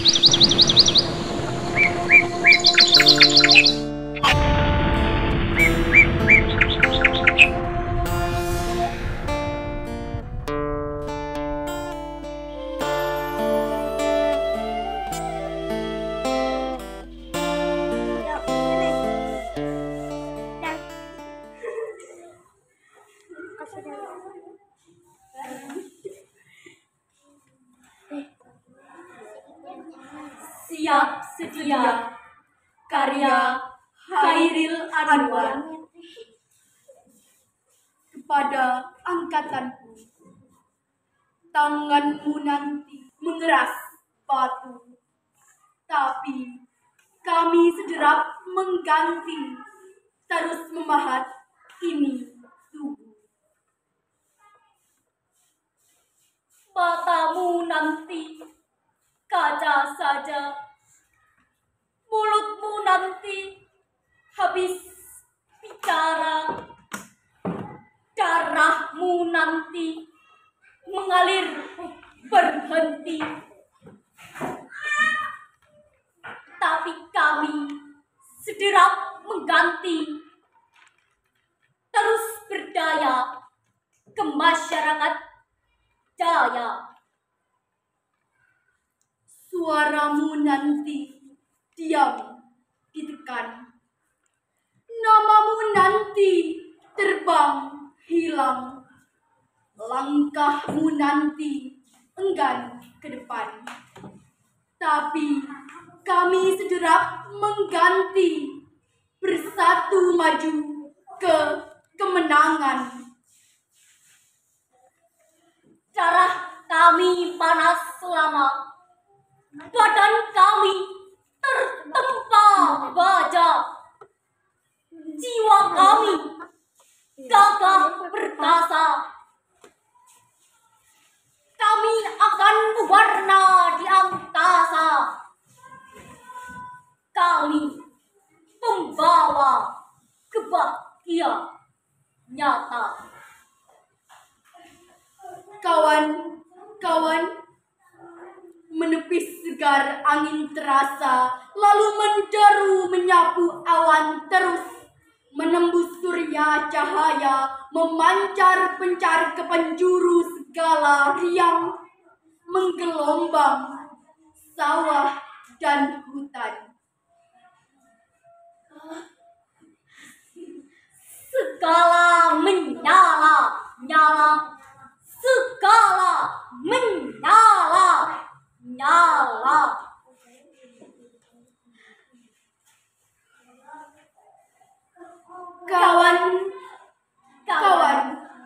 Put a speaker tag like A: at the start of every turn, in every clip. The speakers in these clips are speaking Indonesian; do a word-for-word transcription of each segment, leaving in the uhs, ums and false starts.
A: Siap sedia, karya Khairil Anwar. Kepada angkatanku, tanganmu nanti mengeras batu, tapi kami sederap mengganti, terus memahat ini tubuh. Matamu nanti kaca saja, mulutmu nanti habis bicara, darahmu nanti mengalir berhenti. Tapi kami sederap mengganti, terus berdaya ke masyarakat jaya. Suaramu nanti diam ditekan, namamu nanti terbang hilang, langkahmu nanti enggan ke depan. Tapi kami sederap mengganti, bersatu maju ke kemenangan. Darah kami panas lama, badan kami tertempa baja, jiwa kami gagah perkasa. Kami akan berwarna di angkasa. Kami pembawa kebahagiaan nyata. Kawan-kawan, menepis segar angin terasa, lalu menderu menyapu awan terus, menembus surya cahaya, memancar pencar ke penjuru segala riang, menggelombang sawah dan hutan. Segala menyala, nyala, segala menyala, nyala. Kawan-kawan,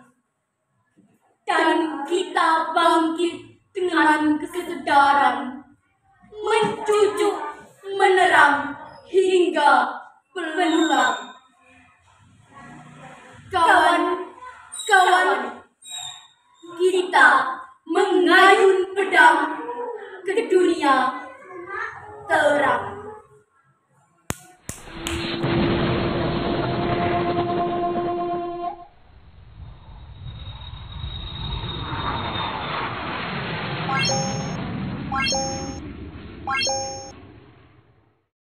A: dan kita bangkit dengan kesadaran, mencucuk, menerang hingga berulang. Kawan